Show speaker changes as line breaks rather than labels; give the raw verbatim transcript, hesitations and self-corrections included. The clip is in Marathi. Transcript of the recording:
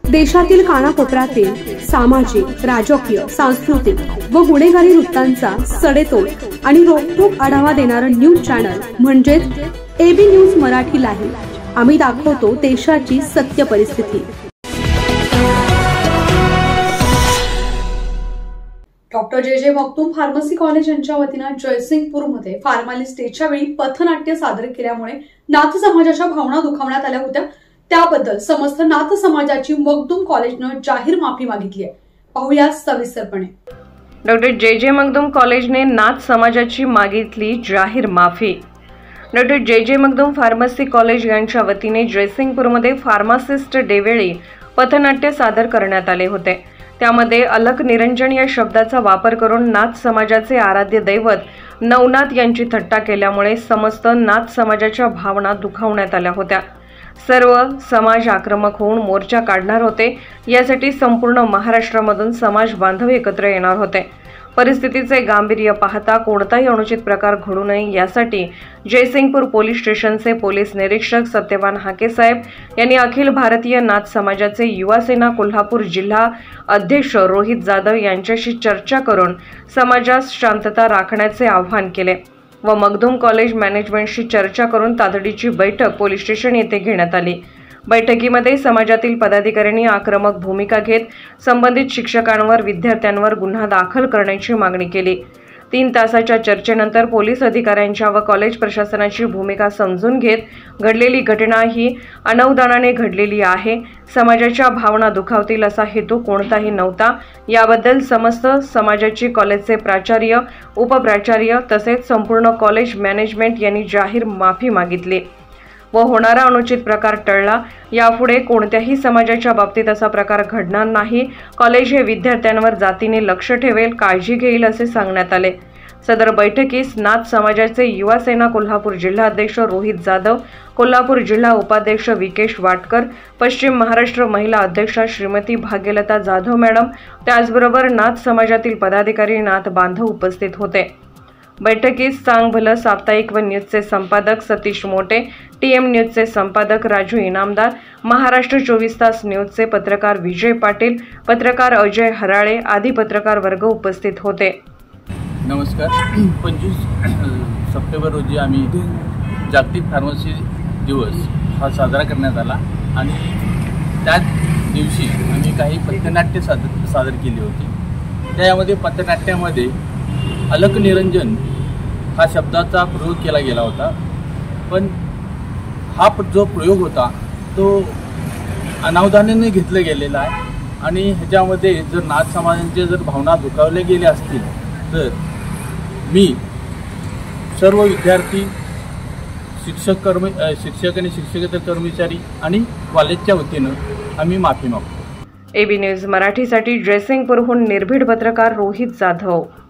देशातील कानाकोपऱ्यातील सामाजिक, राजकीय, सांस्कृतिक व गुन्हेगारी वृत्तांचा सडेतोड आणि रोखठोक आढावा देणारं न्यूज चॅनल म्हणजेच एबी न्यूज मराठी लाईव्ह। आम्ही दाखवतो देशाची सत्य परिस्थिती। डॉक्टर जे जे मगदूम फार्मसी कॉलेज यांच्या वतीने जयसिंगपूरमध्ये फार्मालिस्ट डेच्या वेळी पथनाट्य सादर केल्यामुळे नाथ समाजाच्या भावना दुखावण्यात आल्या होत्या। त्याबद्दल समस्त नाथ समाजाची मगदूम कॉलेजने जाहीर माफी मागितली आहे। पाहूया सविस्तरपणे।
डॉक्टर जे जे मगदूम कॉलेजने नाथ समाजाची मागितली जाहीर माफी। डॉक्टर जे जे मगदूम फार्मसी कॉलेज यांच्या वतीने जयसिंगपूरमध्ये फार्मासिस्ट डेवेळी पथनाट्य सादर करण्यात आले होते। त्यामध्ये अलक निरंजन या शब्दाचा वापर करून नाथ समाजाचे आराध्य दैवत नवनाथ यांची थट्टा केल्यामुळे समस्त नाथ समाजाच्या भावना दुखावण्यात आल्या होत्या। सर्व समाज आक्रमक होऊन मोर्चा काढणार होते। यासाठी संपूर्ण महाराष्ट्रामधून समाज बांधव एकत्र येणार होते। परिस्थितीचे गांभीर्य पाहता कोणताही अनुचित प्रकार घडू नये यासाठी जयसिंगपूर पोलीस स्टेशनचे पोलीस निरीक्षक सत्यवान हाके साहेब यांनी अखिल भारतीय नाथ समाजाचे युवा सेना कोल्हापूर जिल्हा अध्यक्ष रोहित जाधव यांच्याशी चर्चा करून समाजात शांतता राखण्याचे आवाहन केले व मगदूम कॉलेज मॅनेजमेंटशी चर्चा करून तातडीची बैठक पोलीस स्टेशन येथे घेण्यात आली। बैठकीमध्ये समाजातील पदाधिकाऱ्यांनी आक्रमक भूमिका घेत संबंधित शिक्षकांवर विद्यार्थ्यांवर गुन्हा दाखल करण्याची मागणी केली। तीन तासाच्या चर्चेनंतर पोलीस अधिकाऱ्यांच्या व कॉलेज प्रशासनाची भूमिका समजून घेत घडलेली घटना ही अनवधानाने घडलेली आहे, समाजाच्या भावना दुखावतील असा हेतू कोणताही नव्हता। याबद्दल समस्त समाजाची कॉलेजचे प्राचार्य, उपप्राचार्य तसेच संपूर्ण कॉलेज मॅनेजमेंट यांनी जाहीर माफी मागितली व होणारा अनुचित प्रकार टळला। यापुढे कोणत्याही समाजाच्या बाबतीत असा प्रकार घडणार नाही। कॉलेज हे विद्यार्थ्यांवर जातीने लक्ष ठेवेल, काळजी घेईल असे सांगण्यात आले। सदर बैठकीस नाथ समाजाचे युवा सेना कोल्हापूर जिल्हा अध्यक्ष रोहित जाधव, कोल्हापूर जिल्हा उपाध्यक्ष विकेश वाटकर, पश्चिम महाराष्ट्र महिला अध्यक्षा श्रीमती भाग्यलता जाधव मॅडम, त्याचबरोबर नाथ समाजातील पदाधिकारी नाथ बांधव उपस्थित होते। बैठकीत सांग भलं साप्ताहिक व न्यूजचे संपादक सतीश मोटे, टीएम न्यूजचे संपादक राजू इनामदार, महाराष्ट्र चोवीस तास न्यूजचे पत्रकार विजय पाटील, पत्रकार अजय हराळे आदी पत्रकार वर्ग उपस्थित होते।
नमस्कार। पंचवीस सप्टेंबर रोजी आम्ही जागतिक फार्मसी दिवस हा साजरा करण्यात आला आणि त्याच दिवशी आम्ही काही पथनाट्य सादर सादर केली होती। त्यामध्ये पथनाट्यामध्ये अलक निरंजन हा शब्दाचा प्रयोग केला गेला होता, पण हा जो प्रयोग होता तो अनावधानाने घेतला गेलेला आहे आणि ह्याच्यामध्ये जर नाथ समाजांचे जर भावना दुखावल्या गेल्या असतील तर मी सर्व विद्यार्थी, शिक्षक कर्मी शिक्षक आणि शिक्षकेतर कर्मचारी आणि कॉलेजच्या वतीनं आम्ही माफी मागतो।
एबी न्यूज मराठीसाठी जयसिंगपूरहून निर्भीड पत्रकार रोहित जाधव।